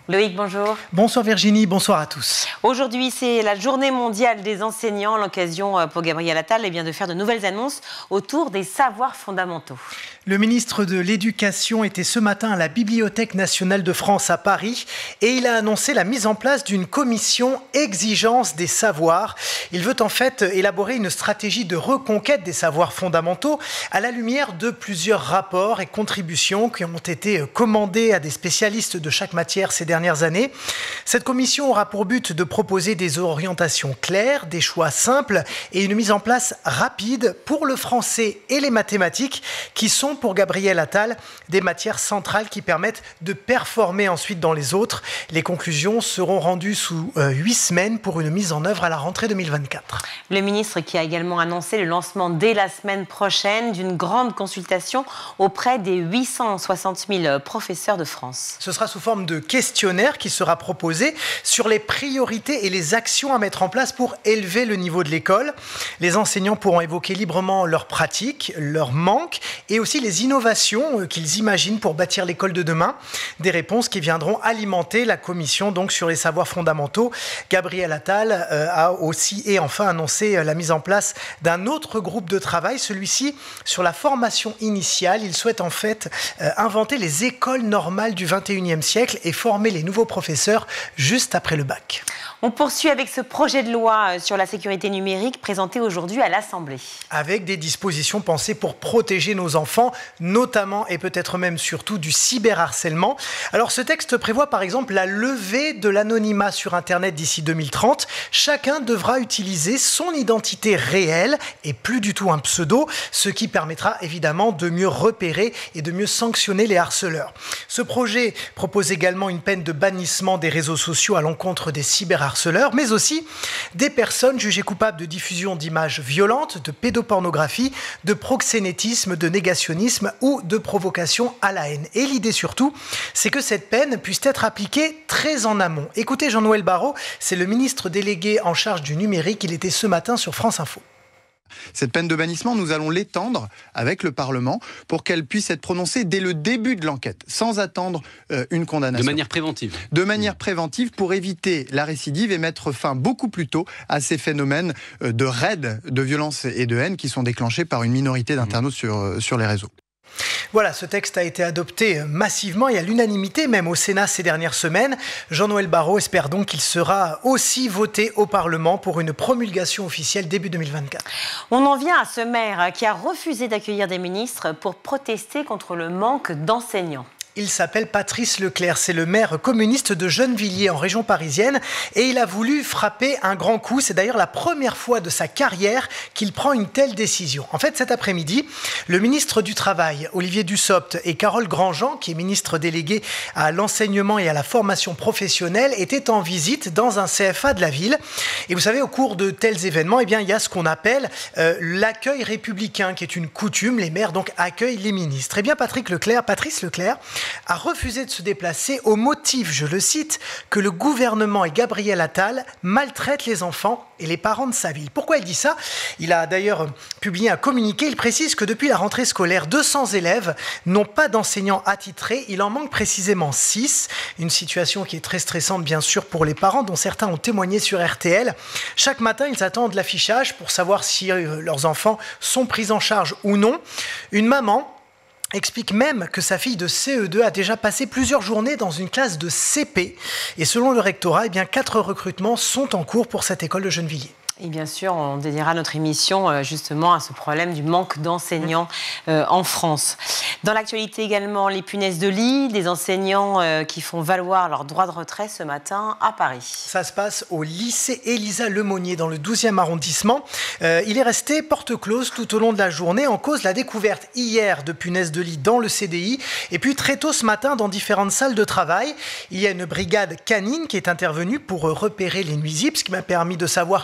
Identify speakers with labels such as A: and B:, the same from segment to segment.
A: Loïc, bonjour.
B: Bonsoir Virginie, bonsoir à tous.
A: Aujourd'hui, c'est la journée mondiale des enseignants, l'occasion pour Gabriel Attal de faire de nouvelles annonces autour des savoirs fondamentaux.
B: Le ministre de l'Éducation était ce matin à la Bibliothèque nationale de France à Paris et il a annoncé la mise en place d'une commission exigence des savoirs. Il veut en fait élaborer une stratégie de reconquête des savoirs fondamentaux à la lumière de plusieurs rapports et contributions qui ont été commandés à des spécialistes de chaque matière ces dernières années. Cette commission aura pour but de proposer des orientations claires, des choix simples et une mise en place rapide pour le français et les mathématiques qui sont pour Gabriel Attal des matières centrales qui permettent de performer ensuite dans les autres. Les conclusions seront rendues sous 8 semaines pour une mise en œuvre à la rentrée 2024.
A: Le ministre qui a également annoncé le lancement dès la semaine prochaine d'une grande consultation auprès des 860 000 professeurs de France.
B: Ce sera sous forme de questionnaire qui sera proposé sur les priorités et les actions à mettre en place pour élever le niveau de l'école. Les enseignants pourront évoquer librement leurs pratiques, leurs manques et aussi les innovations qu'ils imaginent pour bâtir l'école de demain. Des réponses qui viendront alimenter la commission donc sur les savoirs fondamentaux. Gabriel Attal a aussi et enfin annoncé la mise en place d'un autre groupe de travail, celui-ci sur la formation initiale. Il souhaite en fait inventer les écoles normales du 21e siècle et former les nouveaux professeurs juste après le bac.
A: On poursuit avec ce projet de loi sur la sécurité numérique présenté aujourd'hui à l'Assemblée.
B: Avec des dispositions pensées pour protéger nos enfants, notamment et peut-être même surtout du cyberharcèlement. Alors ce texte prévoit par exemple la levée de l'anonymat sur Internet d'ici 2030. Chacun devra utiliser son identité réelle et plus du tout un pseudo, ce qui permettra évidemment de mieux repérer et de mieux sanctionner les harceleurs. Ce projet propose également une peine de bannissement des réseaux sociaux à l'encontre des cyberharceleurs, mais aussi des personnes jugées coupables de diffusion d'images violentes, de pédopornographie, de proxénétisme, de négationnisme ou de provocation à la haine. Et l'idée surtout, c'est que cette peine puisse être appliquée très en amont. Écoutez Jean-Noël Barrot, c'est le ministre délégué en charge du numérique, il était ce matin sur France Info.
C: Cette peine de bannissement, nous allons l'étendre avec le Parlement pour qu'elle puisse être prononcée dès le début de l'enquête, sans attendre une condamnation.
D: De manière préventive.
C: De manière préventive pour éviter la récidive et mettre fin beaucoup plus tôt à ces phénomènes de raids, de violence et de haine qui sont déclenchés par une minorité d'internautes sur les réseaux.
B: Voilà, ce texte a été adopté massivement et à l'unanimité, même au Sénat ces dernières semaines. Jean-Noël Barrot espère donc qu'il sera aussi voté au Parlement pour une promulgation officielle début 2024.
A: On en vient à ce maire qui a refusé d'accueillir des ministres pour protester contre le manque d'enseignants.
B: Il s'appelle Patrice Leclerc, c'est le maire communiste de Gennevilliers en région parisienne et il a voulu frapper un grand coup. C'est d'ailleurs la première fois de sa carrière qu'il prend une telle décision. En fait, cet après-midi, le ministre du Travail, Olivier Dussopt, et Carole Grandjean, qui est ministre déléguée à l'enseignement et à la formation professionnelle, étaient en visite dans un CFA de la ville. Et vous savez, au cours de tels événements, il y a ce qu'on appelle l'accueil républicain, qui est une coutume. Les maires donc accueillent les ministres. Et bien Patrice Leclerc a refusé de se déplacer au motif, je le cite, que le gouvernement et Gabriel Attal maltraitent les enfants et les parents de sa ville. Pourquoi il dit ça ? Il a d'ailleurs publié un communiqué. Il précise que depuis la rentrée scolaire, 200 élèves n'ont pas d'enseignants attitrés. Il en manque précisément 6. Une situation qui est très stressante, bien sûr, pour les parents, dont certains ont témoigné sur RTL. Chaque matin, ils attendent l'affichage pour savoir si leurs enfants sont pris en charge ou non. Une maman explique même que sa fille de CE2 a déjà passé plusieurs journées dans une classe de CP. Et selon le rectorat, 4 recrutements sont en cours pour cette école de Gennevilliers.
A: Et bien sûr, on dédiera notre émission justement à ce problème du manque d'enseignants en France. Dans l'actualité également, les punaises de lit, des enseignants qui font valoir leur droit de retrait ce matin à Paris.
B: Ça se passe au lycée Élisa Lemonnier dans le 12e arrondissement. Il est resté porte close tout au long de la journée en cause la découverte hier de punaises de lit dans le CDI. Et puis très tôt ce matin dans différentes salles de travail, il y a une brigade canine qui est intervenue pour repérer les nuisibles, ce qui m'a permis de savoir que ce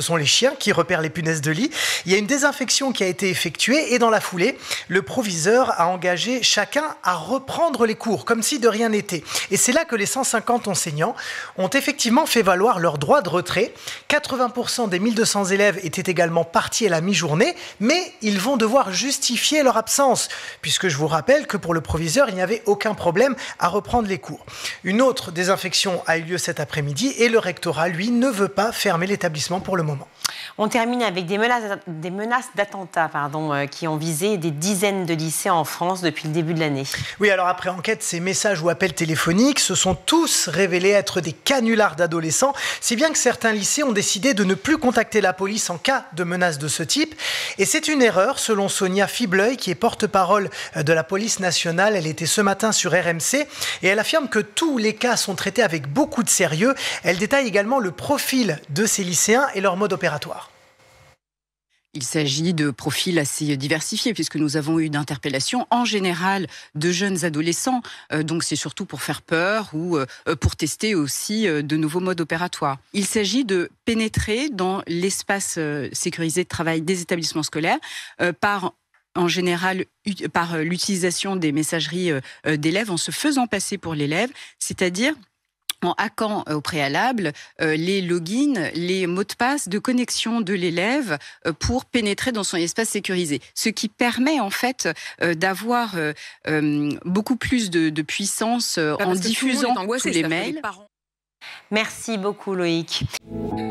B: ce sont les chiens qui repèrent les punaises de lit. Il y a une désinfection qui a été effectuée et dans la foulée, le proviseur a engagé chacun à reprendre les cours, comme si de rien n'était. Et c'est là que les 150 enseignants ont effectivement fait valoir leur droit de retrait. 80% des 1200 élèves étaient également partis à la mi-journée, mais ils vont devoir justifier leur absence, puisque je vous rappelle que pour le proviseur, il n'y avait aucun problème à reprendre les cours. Une autre désinfection a eu lieu cet après-midi et le rectorat, lui, ne veut pas fermer l'établissement pour le moment.
A: On termine avec des menaces d'attentats qui ont visé des dizaines de lycées en France depuis le début de l'année.
B: Oui, alors après enquête, ces messages ou appels téléphoniques se sont tous révélés être des canulars d'adolescents, si bien que certains lycées ont décidé de ne plus contacter la police en cas de menaces de ce type. Et c'est une erreur, selon Sonia Fibleuil, qui est porte-parole de la police nationale. Elle était ce matin sur RMC et elle affirme que tous les cas sont traités avec beaucoup de sérieux. Elle détaille également le profil de ces lycéens et leur mode opératoire.
D: Il s'agit de profils assez diversifiés puisque nous avons eu d'interpellations en général de jeunes adolescents. Donc c'est surtout pour faire peur ou pour tester aussi de nouveaux modes opératoires. Il s'agit de pénétrer dans l'espace sécurisé de travail des établissements scolaires en général par l'utilisation des messageries d'élèves en se faisant passer pour l'élève, c'est-à-dire en hackant au préalable les logins, les mots de passe de connexion de l'élève pour pénétrer dans son espace sécurisé. Ce qui permet en fait d'avoir beaucoup plus de puissance en diffusant tous les mails.
A: Merci beaucoup Loïc.